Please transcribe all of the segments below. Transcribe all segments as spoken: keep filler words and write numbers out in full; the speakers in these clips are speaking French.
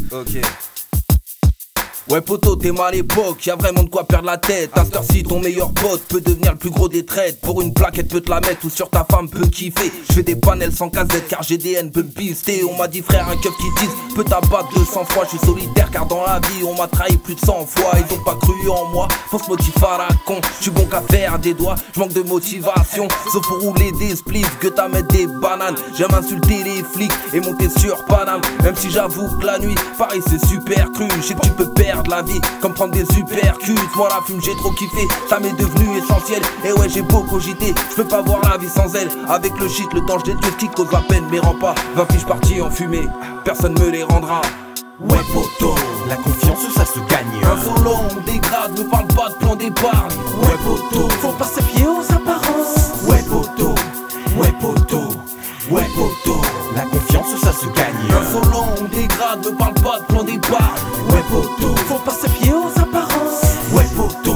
Ok. Ouais poto, t'es mal à l'époque, y'a vraiment de quoi perdre la tête. À cette heure-ci, ton meilleur pote peut devenir le plus gros des traites. Pour une plaquette peut te la mettre ou sur ta femme peut kiffer. Je fais des panels sans casette car G D N peut me pister. On m'a dit frère, un keuf qui tisse peut t'abattre deux cents fois. Je suis solitaire car dans la vie on m'a trahi plus de cent fois. Ils ont pas cru en moi, fausse motif à la con. Je suis bon qu'à faire des doigts, je manque de motivation. Sauf pour rouler des spliffs, que t'as mettre des bananes. J'aime insulter les flics et monter sur Paname. Même si j'avoue que la nuit, pareil c'est super cru. Je sais que tu peux perdre la vie comme prendre des supercuts. Moi la fume j'ai trop kiffé, ça m'est devenu essentiel. Et ouais j'ai beau cogiter, je peux pas voir la vie sans elle. Avec le shit, le danger des dieux qui cause la peine mais rend pas. vingt fiches parties en fumée, personne me les rendra. Ouais poto, la confiance ça se gagne. Un solo on dégrade, ne parle pas de plan d'épargne. Ouais poto, faut pas se fier aux apparences. Ouais poto, ouais poto, ouais poto, la confiance ça se gagne. Un solo on dégrade, ne parle pas de plan d'épargne. Ouais poto, faut pas se fier aux apparences. ouais poto.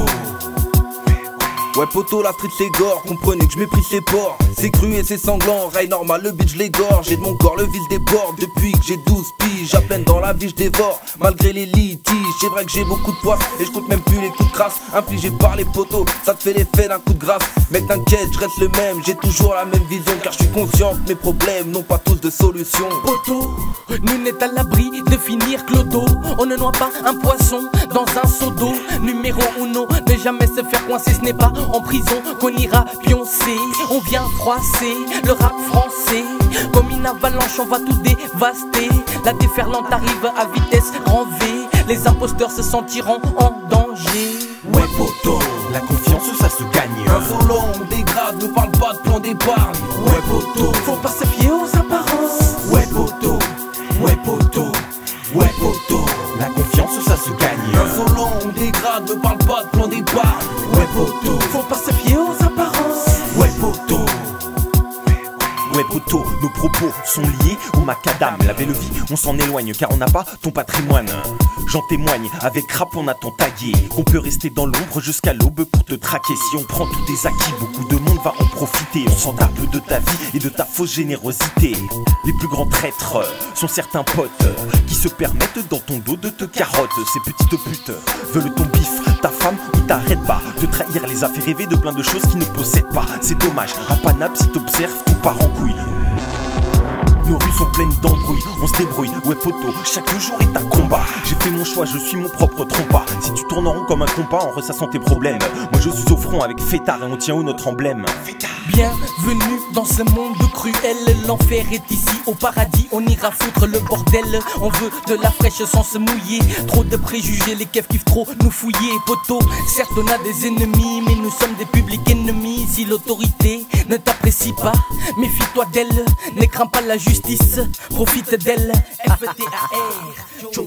Ouais poto, la street c'est gore, comprenez que je méprise ses porcs. C'est cru et c'est sanglant, rail normal, le bitch l'égorge. J'ai de mon corps, le vice déborde, depuis que j'ai douze piges. À peine dans la vie je dévore, malgré les litiges. C'est vrai que j'ai beaucoup de poids et je compte même plus les coups de crasse infligés par les potos, ça te fait l'effet d'un coup de grâce. Mec t'inquiète, je reste le même, j'ai toujours la même vision. Car je suis conscient que mes problèmes n'ont pas tous de solution. Poto, nul n'est à l'abri de finir clodo. On ne noie pas un poisson dans un seau d'eau. Numéro uno, ne jamais se faire coincer, ce n'est pas en prison qu'on ira pioncer. On vient froisser le rap français. Comme une avalanche on va tout dévaster. La déferlante arrive à vitesse grand V. Les imposteurs se sentiront en danger. Ouais poto, la confiance ça se gagne. Un solo on dégrade, ne parle pas de plan d'épargne. Ouais poto, faut pas se fier aux apparences. ouais poto, ouais poto, ouais poto, la confiance ça se gagne. Un solo on dégrade, ne parle pas de plan d'épargne. Ouais poto, faut pas se fier aux apparences. ouais poto. Ouais poto, nos propos sont liés au macadam. La belle vie, on s'en éloigne car on n'a pas ton patrimoine. J'en témoigne, avec rap on a tant tagué qu'on peut rester dans l'ombre jusqu'à l'aube pour te traquer. Si on prend tous des acquis, beaucoup de monde va en profiter. On s'en tape de ta vie et de ta fausse générosité. Les plus grands traîtres sont certains potes qui se permettent dans ton dos de te carotte. Ces petites putes veulent ton bif, ta femme ou t'arrêtes pas de trahir, les a fait rêver de plein de choses qu'ils ne possèdent pas. C'est dommage, à Paname si t'observes, tout part en couille. Nos rues sont pleines d'embrouilles, on se débrouille, ouais poto, chaque jour est un combat. J'ai fait mon choix, je suis mon propre trompa. Si tu tournes en rond comme un compas en ressassant tes problèmes, moi je suis au front avec Fêtard et on tient où notre emblème. Bienvenue dans ce monde cruel. L'enfer est ici, au paradis on ira foutre le bordel. On veut de la fraîche sans se mouiller. Trop de préjugés, les keufs kiffent trop nous fouiller. Poto, certes on a des ennemis, mais nous sommes des publics ennemis. Si l'autorité ne t'apprécie pas, méfie-toi d'elle. Ne crains pas la justice, profite d'elle. F T A R.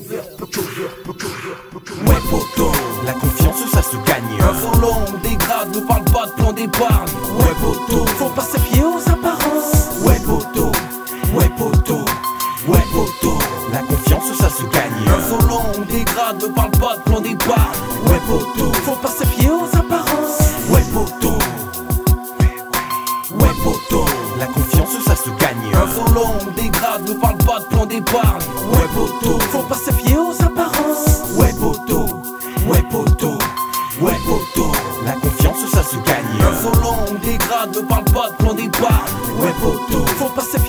Ouais poto, la confiance ça se gagne. Un solo on dégrade, ne parle pas de plan d'épargne. Ouais poto, faut pas se fier aux apparences. ouais poto, ouais poto, ouais poto, la confiance ça se gagne. Un solo on dégrade, ne parle pas de plan d'épargne. Ouais poto, faut pas se fier aux apparences. ouais poto, ouais poto, la confiance ça se gagne. Un solo on dégrade, ne parle pas de plan d'épargne. Ouais poto, Faut pas se fier aux apparences. ouais poto, ouais poto, ouais poto, la confiance ça se gagne. Un solo on dégrade, ne parle pas de plan d'épargne. Ouais poto, Faut pas se fier